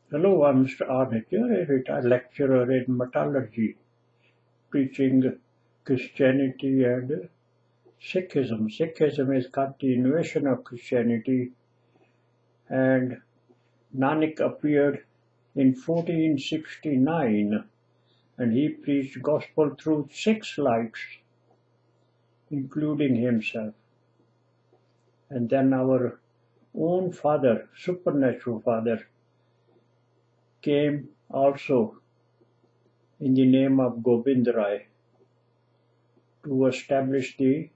Hello, I'm Mr. Arnett, a retired lecturer in metallurgy, preaching Christianity and Sikhism. Sikhism is continuation of Christianity, and Nanak appeared in 1469, and he preached gospel through 6 lights, including himself. And then our own father, supernatural father, came also in the name of Gobind Rai to establish the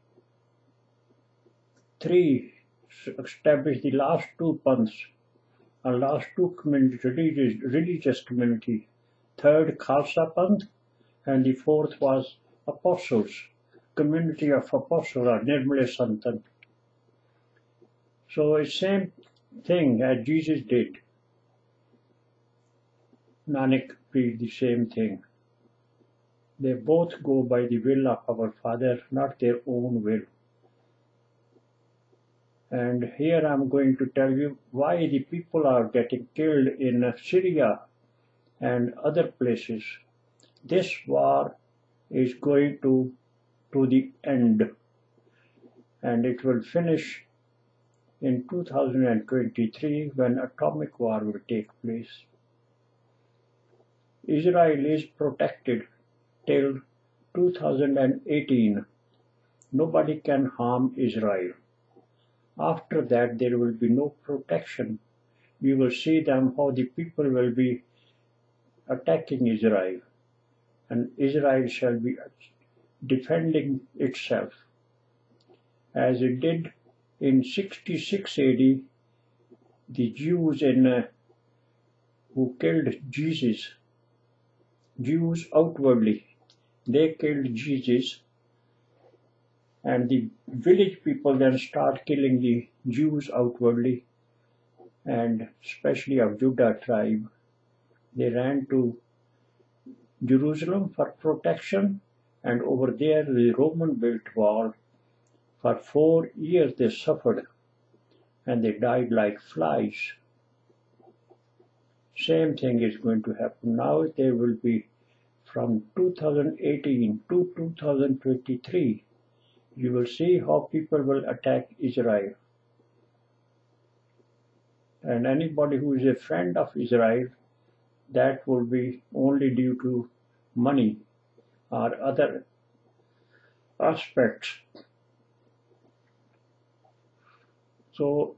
last two panths, last two communities, religious community. Third Khalsa Panth, and the fourth was Apostles, community of Apostles, or Nirmale Santan. So it's same thing as Jesus did. Nanak preached the same thing. They both go by the will of our Father, not their own will. And here I'm going to tell you why the people are getting killed in Syria and other places. This war is going to the end, and it will finish in 2023 when atomic war will take place. Israel is protected till 2018. Nobody can harm Israel. After that, there will be no protection. We will see them how the people will be attacking Israel, and Israel shall be defending itself, as it did in 66 AD. The Jews who killed Jesus, Jews outwardly, they killed Jesus, and the village people then start killing the Jews outwardly, and especially of Judah tribe. They ran to Jerusalem for protection, and over there the Roman built wall. For 4 years they suffered, and they died like flies. Same thing is going to happen now. There will be from 2018 to 2023. You will see how people will attack Israel. And anybody who is a friend of Israel, that will be only due to money or other aspects. So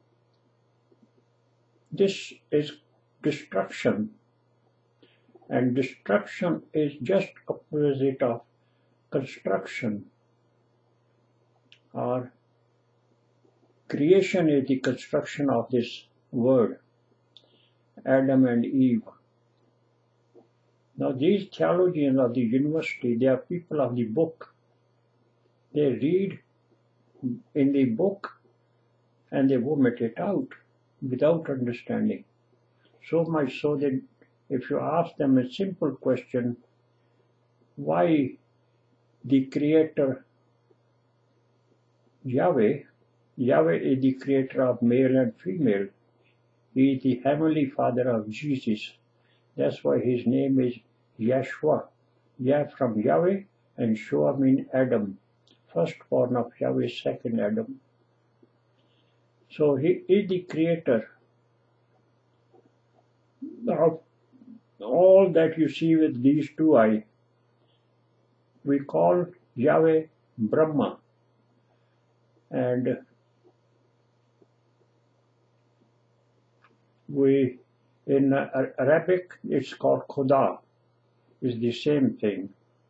this is destruction, and destruction is just opposite of construction, or creation is the construction of this world, Adam and Eve. Now these theologians of the university, they are people of the book. They read in the book and they vomit it out without understanding. So much so that if you ask them a simple question, why the creator Yahweh is the creator of male and female. He is the heavenly father of Jesus. That's why his name is Yeshua. Yah from Yahweh, and Shua means Adam, firstborn of Yahweh, second Adam. So he is the creator of all that you see with these two eyes. We call Yahweh Brahma, and in Arabic it's called Khuda. Is the same thing.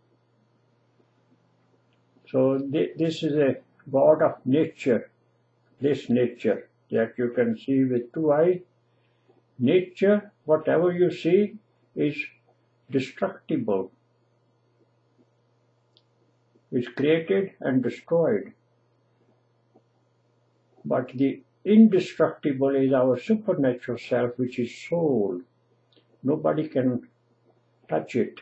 So this is a God of nature. This nature that you can see with two eyes. Nature, whatever you see, is destructible. It's created and destroyed. But the indestructible is our supernatural self, which is soul. Nobody can touch it.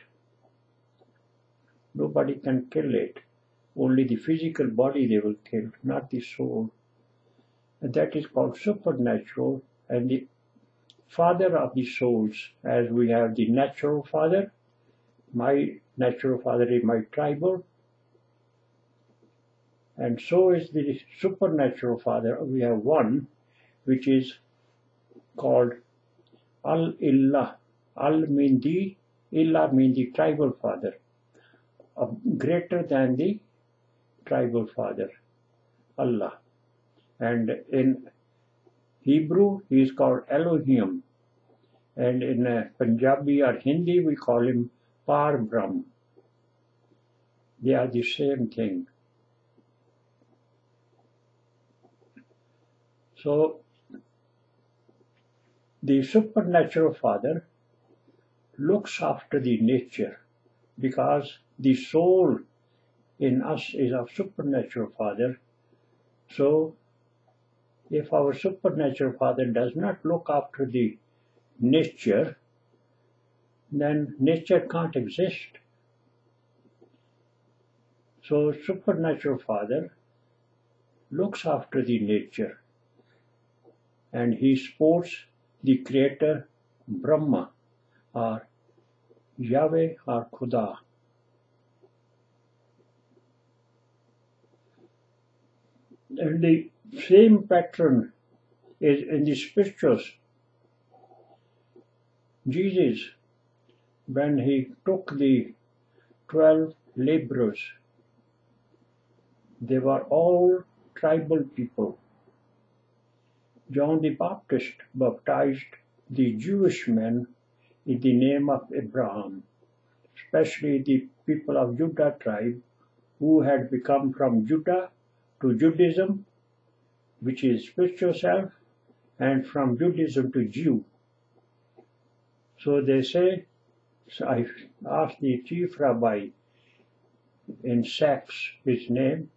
Nobody can kill it. Only the physical body they will kill, not the soul. And that is called supernatural, and the father of the souls, as we have the natural father. My natural father is my tribal, and so is the supernatural father. We have one which is called Al-Illah. Al means the, Illah means the tribal father, greater than the tribal father, Allah. And in Hebrew he is called Elohim, and in Punjabi or Hindi we call him Par Brahm. They are the same thing. So the supernatural father looks after the nature, because the soul in us is of supernatural father. So if our supernatural father does not look after the nature, then nature can't exist. So supernatural father looks after the nature, and he supports the creator Brahma or Yahweh or Khuda. And the same pattern is in the scriptures. Jesus, when he took the 12 laborers, they were all tribal people. John the Baptist baptized the Jewish men in the name of Abraham, especially the people of Judah tribe who had become from Judah to Judaism, which is spiritual self, and from Judaism to Jew. So they say, so I asked the chief rabbi in Sachs, his name,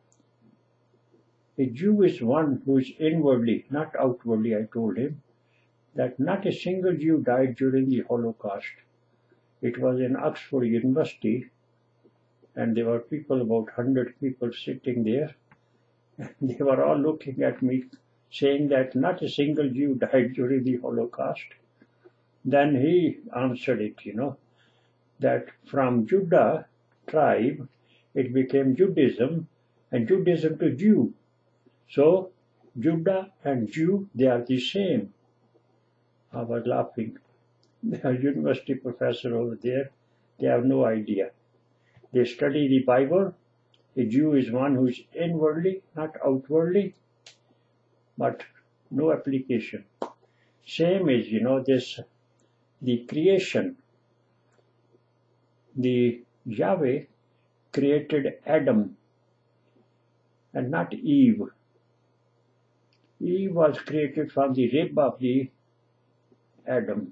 a Jew is one who is inwardly, not outwardly, I told him, that not a single Jew died during the Holocaust. It was in Oxford University, and there were people, about 100 people sitting there. They were all looking at me, saying that not a single Jew died during the Holocaust. Then he answered it, that from Judah tribe, it became Judaism, and Judaism to Jew. So Judah and Jew, they are the same. I was laughing. The university professor over there, they have no idea. They study the Bible. A Jew is one who is inwardly, not outwardly, but no application. Same is, the creation. The Yahweh created Adam and not Eve. Eve was created from the rib of the Adam.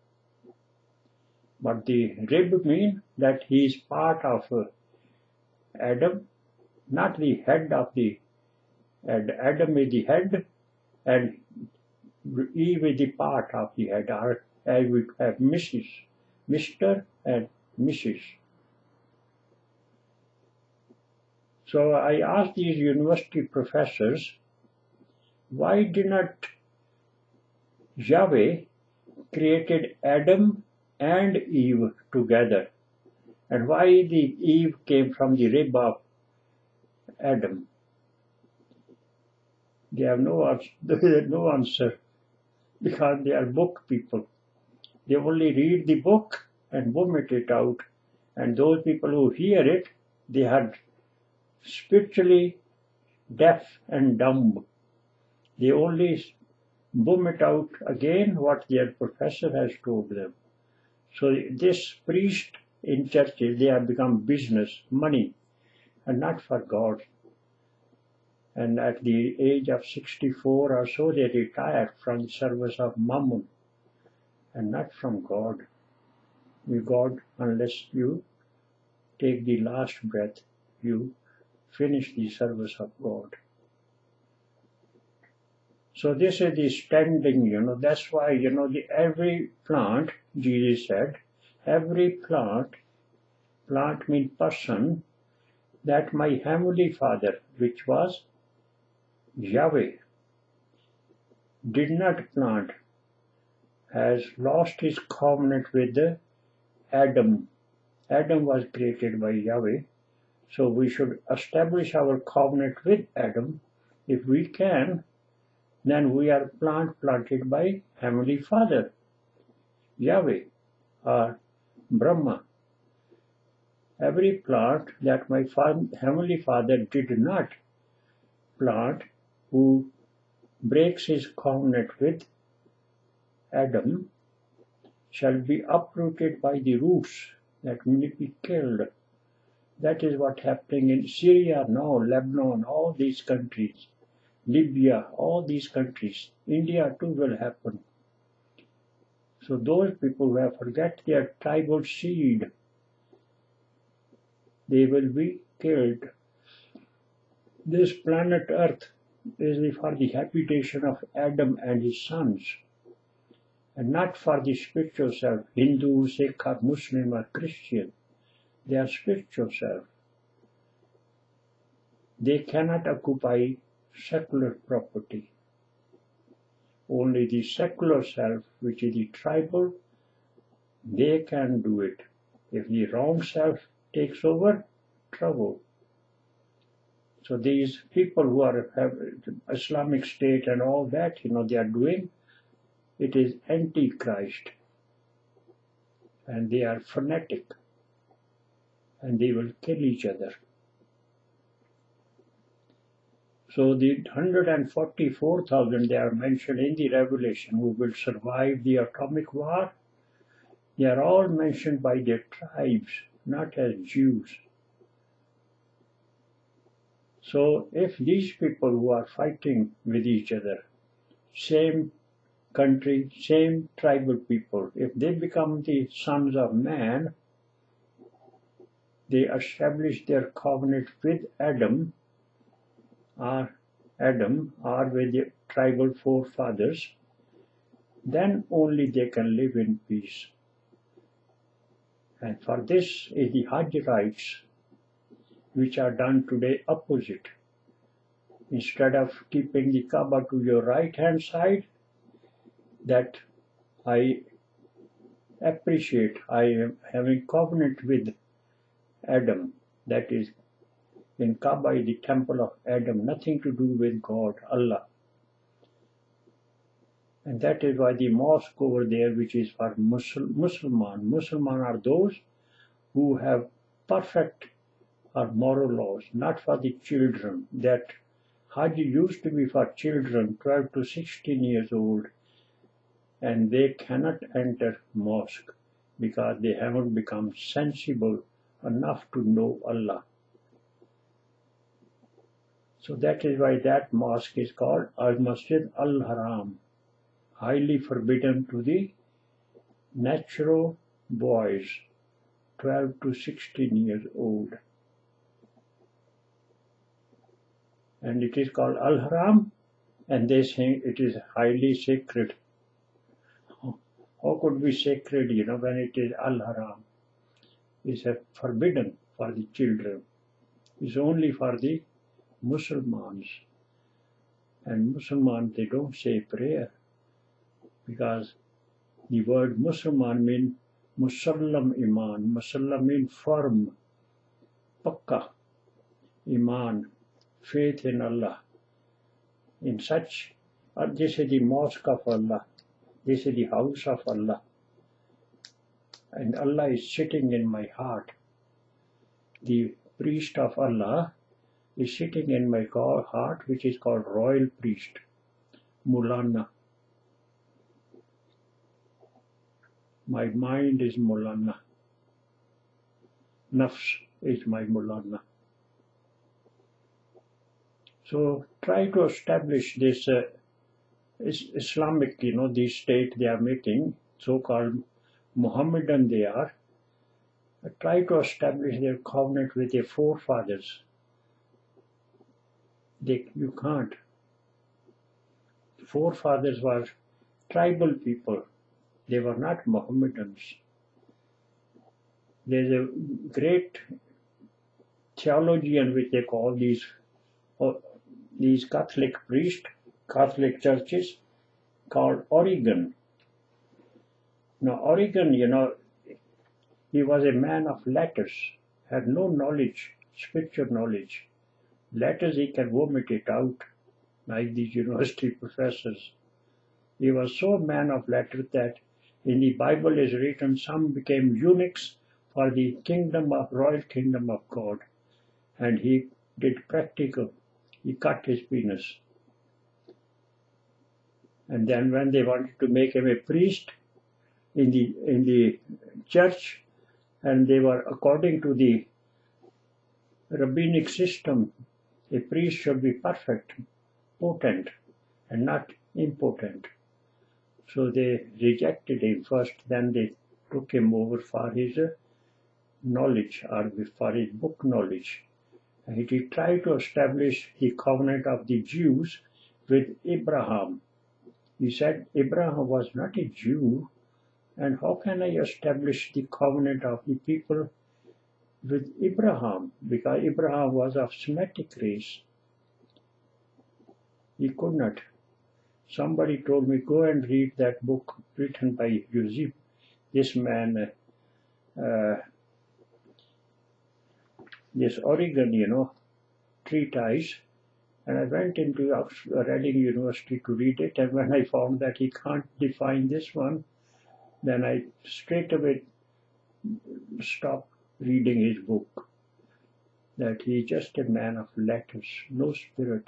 But the rib means that he is part of Adam, not the head of the Adam is the head, and Eve is the part of the head, or as we have Mrs., Mr. and Mrs. So I asked these university professors, why did not Yahweh created Adam and Eve together? And why the Eve came from the rib of Adam? They have no answer, because they are book people. They only read the book and vomit it out. And those people who hear it, they are spiritually deaf and dumb. They only vomit out again what their professor has told them. So this priest in churches, they have become business, money, and not for God. And at the age of 64 or so, they retired from the service of Mammon, and not from God. With God, unless you take the last breath, you finish the service of God. So this is the standing, that's why, every plant, Jesus said, every plant means person, that my heavenly Father, which was Yahweh, did not plant. has lost his covenant with Adam. Adam was created by Yahweh, so we should establish our covenant with Adam. If we can, then we are planted by Heavenly Father, Yahweh, or Brahma. Every plant that my Heavenly Father did not plant, who breaks his covenant with Adam, shall be uprooted by the roots, that will be killed. That is what happening in Syria now, Lebanon, all these countries, Libya, all these countries. India too will happen. So those people who have forget their tribal seed, they will be killed. This planet Earth is for the habitation of Adam and his sons, and not for the spiritual self, Hindu, Sikh, or Muslim, or Christian. They are spiritual self. They cannot occupy secular property. Only the secular self, which is the tribal, they can do it. If the wrong self takes over, trouble. So these people who are Islamic State and all that, they are doing, it is antichrist. And they are fanatic. And they will kill each other. So the 144,000 they are mentioned in the Revelation who will survive the atomic war, they are all mentioned by their tribes, not as Jews. So if these people who are fighting with each other, same country, same tribal people, if they become the sons of man, they establish their covenant with Adam or with the tribal forefathers, then only they can live in peace. And for this is the Hajj rites, which are done today opposite. Instead of keeping the Kaaba to your right hand side, that I appreciate, I am having covenant with Adam, that is in Kaaba is the temple of Adam, nothing to do with God, Allah. And that is why the mosque over there, which is for Musliman are those who have perfect or moral laws, not for the children. That Hajj used to be for children 12 to 16 years old, and they cannot enter mosque because they haven't become sensible enough to know Allah. So that is why that mosque is called Al-Masjid Al-Haram, highly forbidden to the natural boys, 12 to 16 years old. And it is called Al-Haram, and they say it is highly sacred. How could be sacred, when it is Al-Haram? It's forbidden for the children. It's only for the Muslims. And Muslims, they don't say prayer, because the word Musliman means Musallam Iman. Musallam means firm, Pakka, Iman, faith in Allah. In such, this is the mosque of Allah, this is the house of Allah. And Allah is sitting in my heart. The priest of Allah is sitting in my heart, which is called royal priest, Mulana. My mind is Mulana. Nafs is my Mulana. So try to establish this Islamic, the state they are making, so-called Mohammedan they are. Try to establish their covenant with their forefathers. You can't. Forefathers were tribal people. They were not Mohammedans. There's a great theologian which they call these Catholic priests, Catholic churches, called Origen. Now Origen, he was a man of letters, had no knowledge, spiritual knowledge. Letters he can vomit it out, like these university professors. He was so a man of letters that in the Bible is written some became eunuchs for the royal kingdom of God. And he did practical. He cut his penis. And then when they wanted to make him a priest in the church, and they were according to the rabbinic system, a priest should be perfect, potent, and not impotent. So they rejected him first, then they took him over for his knowledge, or for his book knowledge. And he tried to establish the covenant of the Jews with Abraham. He said, Abraham was not a Jew, and how can I establish the covenant of the people with Abraham? Because Abraham was of Semitic race. He could not. Somebody told me, go and read that book written by Yusuf, this man, this Origen, treatise. And I went into Reading University to read it, and when I found that he can't define this one, then I straight away stopped reading his book. That he's just a man of letters, no spirit.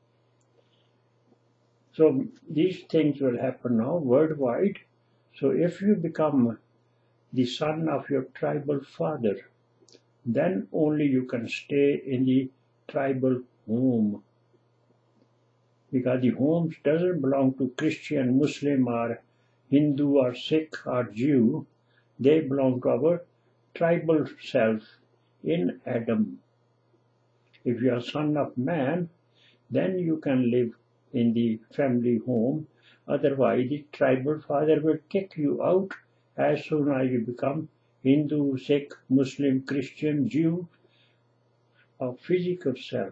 So these things will happen now worldwide. So if you become the son of your tribal father, then only you can stay in the tribal home. Because the home doesn't belong to Christian, Muslim, or Hindu, or Sikh, or Jew. They belong to our tribal self in Adam. If you are son of man, then you can live in the family home. Otherwise, the tribal father will kick you out as soon as you become Hindu, Sikh, Muslim, Christian, Jew, or physical self.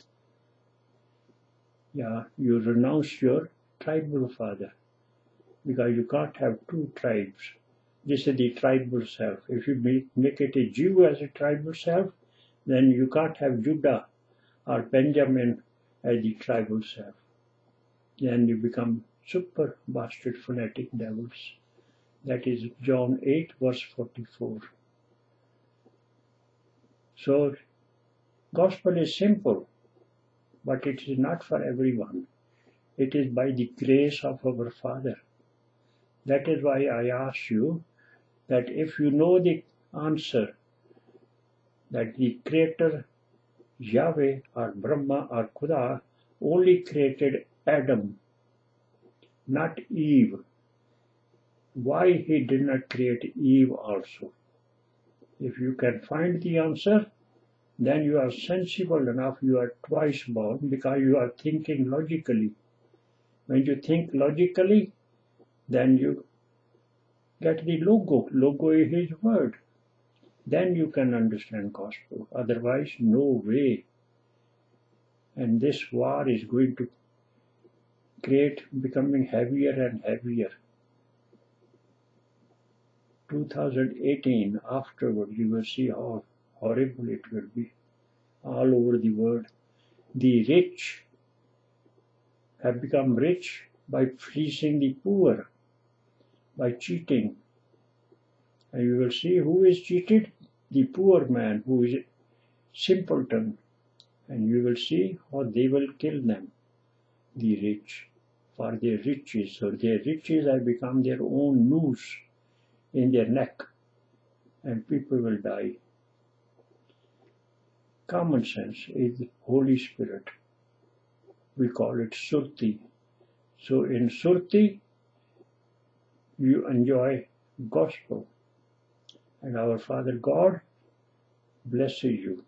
Yeah, you renounce your tribal father, because you can't have two tribes. This is the tribal self. If you make it a Jew as a tribal self, then you can't have Judah or Benjamin as the tribal self. Then you become super bastard fanatic devils. That is John 8 verse 44. So, gospel is simple, but it is not for everyone. It is by the grace of our Father. That is why I ask you that if you know the answer, that the Creator, Yahweh or Brahma or Khuda, only created Adam, not Eve. Why he did not create Eve also? If you can find the answer, then you are sensible enough, you are twice born, because you are thinking logically. When you think logically, then you get the logo. Logo is his word. Then you can understand gospel. Otherwise, no way. And this war is going to becoming heavier and heavier. 2018, afterward, you will see how horrible it will be all over the world. The rich have become rich by fleecing the poor, by cheating. And you will see who is cheated? The poor man, who is a simpleton. And you will see how they will kill them, the rich, for their riches. So their riches have become their own noose in their neck, and people will die. Common sense is the Holy Spirit. We call it Surti. So in Surti, you enjoy gospel. And our Father God blesses you.